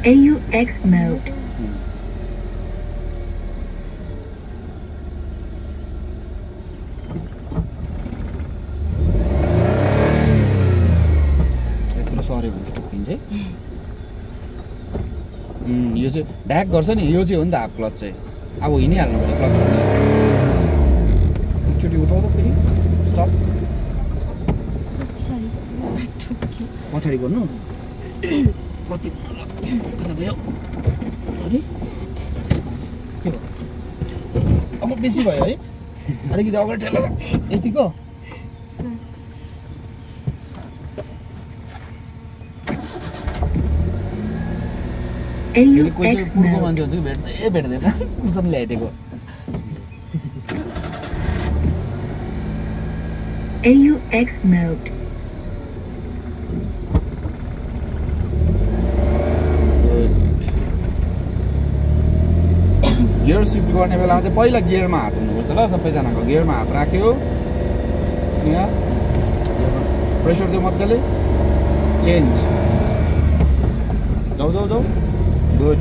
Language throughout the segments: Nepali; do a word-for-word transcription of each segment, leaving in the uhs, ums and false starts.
A U X mode. यत्रो सरे भने ठुकिन्छ है। अँ यो चाहिँ ड्याक गर्छ नि, यो चाहिँ हो नि त हाफ क्लच चाहिँ। अब हिँडिहाल्नु पर्यो क्लच छोड्नु। एकचोटि उठाउ त फेरि स्टप। पछाडि गर्नु कति कता गयो अरे के भयो अब बेसी भयो है अलिकति अगाडि ठेला यतिको कोही पुर्को मान्छे हुन्छ कि भेट्दै भेट्दैन कुसन ल्याइदिएको A U X mode. Gear shift गर्ने बेलामा चाहिँ पहिला गियरमा हात हुनुपर्छ ल सबैजनाको गियरमा हात राख्यो स्नेहा प्रेसर दियो मजाले चेन्ज जाऊ जाऊ जाऊ गुड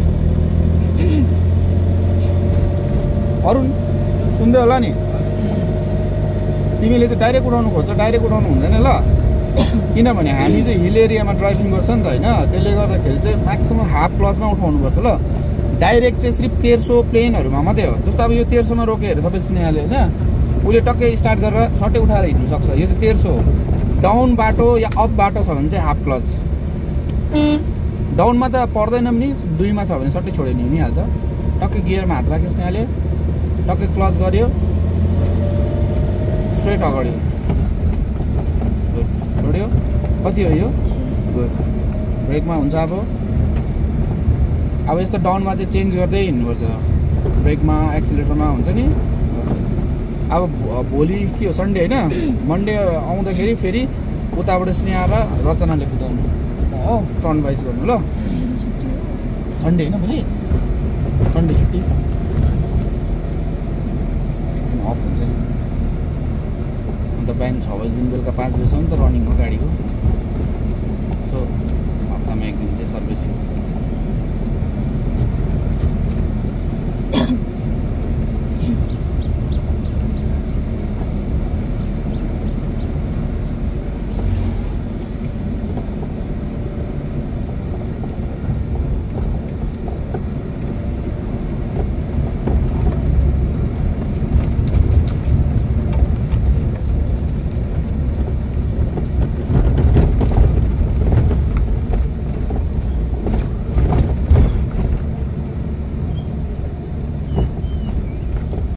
अरुण सुन्दै होला नि तिमीले चाहिँ डाइरेक्ट उठाउनु खोज्छ डाइरेक्ट उठाउनु हुँदैन ल किनभने हामी चाहिँ हिल एरियामा ड्राइभिङ गर्छ नि त होइन त्यसले गर्दाखेरि चाहिँ म्याक्सिमम हाफ क्लचमा उठाउनुपर्छ ल डाइरेक्ट चाहिँ सिर्फ तेर्सो प्लेनहरूमा मात्रै हो जस्तो अब यो तेर्सोमा रोक्यो अरे सबै स्नेहाले होइन उसले टक्कै स्टार्ट गरेर सट्टै उठाएर हिँड्नु सक्छ यो चाहिँ तेर्सो हो डाउन बाटो या अप बाटो छ भने चाहिँ हाफ क्लच डाउनमा त पर्दैन पनि दुईमा छ भने सट्टै छोड्यो नि हिँडिहाल्छ टक्कै गियरमा हात राख्यो स्नेहाले टक्कै क्लच गर्यो स्ट्रेट अगाडि गुड छोड्यो कति हो यो गुड ब्रेकमा हुन्छ अब अब यस्तो डाउनमा चाहिँ चेन्ज गर्दै हिँड्नुपर्छ ब्रेकमा एक्सिलेटरमा हुन्छ नि अब भोलि के हो सन्डे होइन मन्डे आउँदाखेरि फेरि उताबाट स्नेहा र रचनाले कुदाउनु हो टर्न वाइज गर्नु ल सन्डे होइन भोलि सन्डे छुट्टी अफ हुन्छ नि अन्त बिहान छ बजीदेखि बेलुका पाँच बजीसम्म त रनिङ हो गाडीको